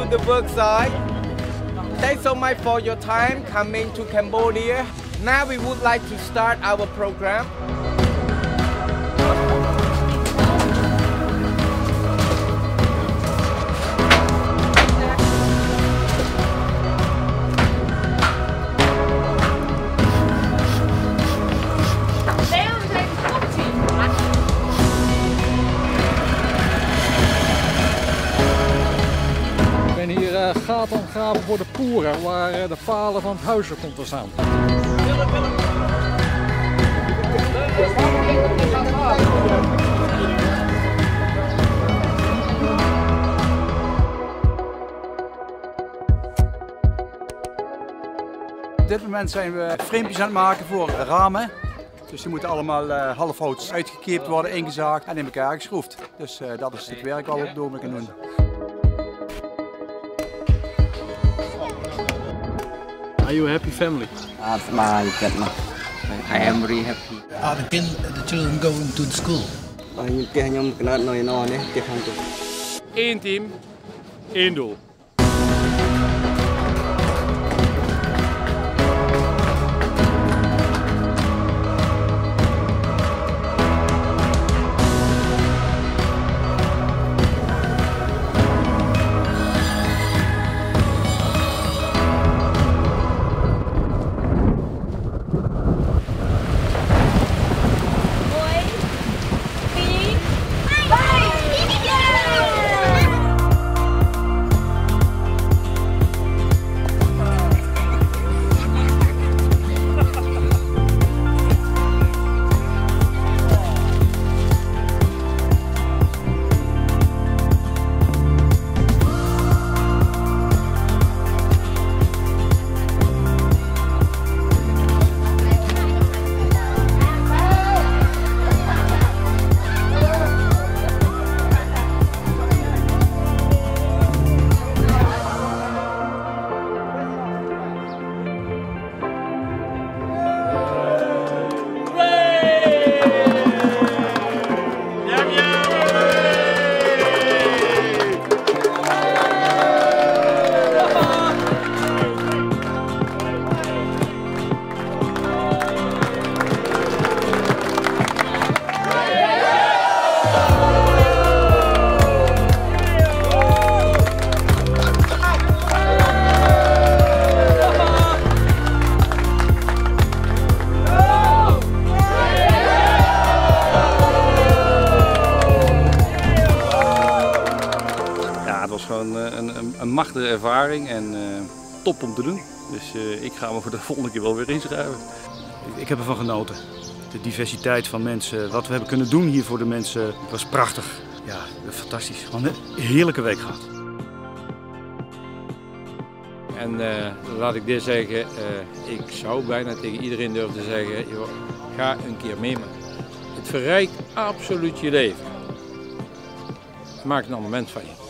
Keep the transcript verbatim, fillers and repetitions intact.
the work site. Thanks so much for your time coming to Cambodia. Now we would like to start our program. En hier uh, gaat dan graven voor de poeren waar uh, de palen van het huis komt te staan. Op dit moment zijn we frame aan het maken voor ramen. Dus die moeten allemaal uh, halfhout uitgekeerd worden, ingezaagd en in elkaar geschroefd. Dus uh, dat is het werk wat we op het ogenblik gaan doen. Are you a happy family? I am very happy. Are the, kin, the children going to the school? Eén team, één doel. Het was gewoon een, een, een machtige ervaring en uh, top om te doen. Dus uh, ik ga me voor de volgende keer wel weer inschrijven. Ik, ik heb ervan genoten. De diversiteit van mensen, wat we hebben kunnen doen hier voor de mensen, was prachtig. Ja, fantastisch. Gewoon een heerlijke week gehad. En uh, laat ik dit zeggen, uh, ik zou bijna tegen iedereen durven zeggen, joh, ga een keer meemaken. Het verrijkt absoluut je leven. Maak er een moment van je.